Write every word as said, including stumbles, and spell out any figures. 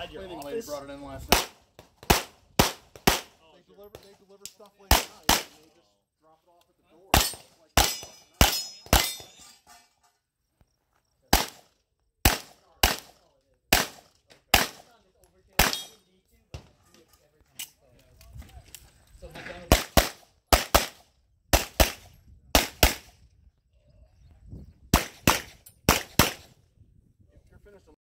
inside your Cleaning office? lady brought it in last night. Oh, They sure. deliver, they deliver stuff like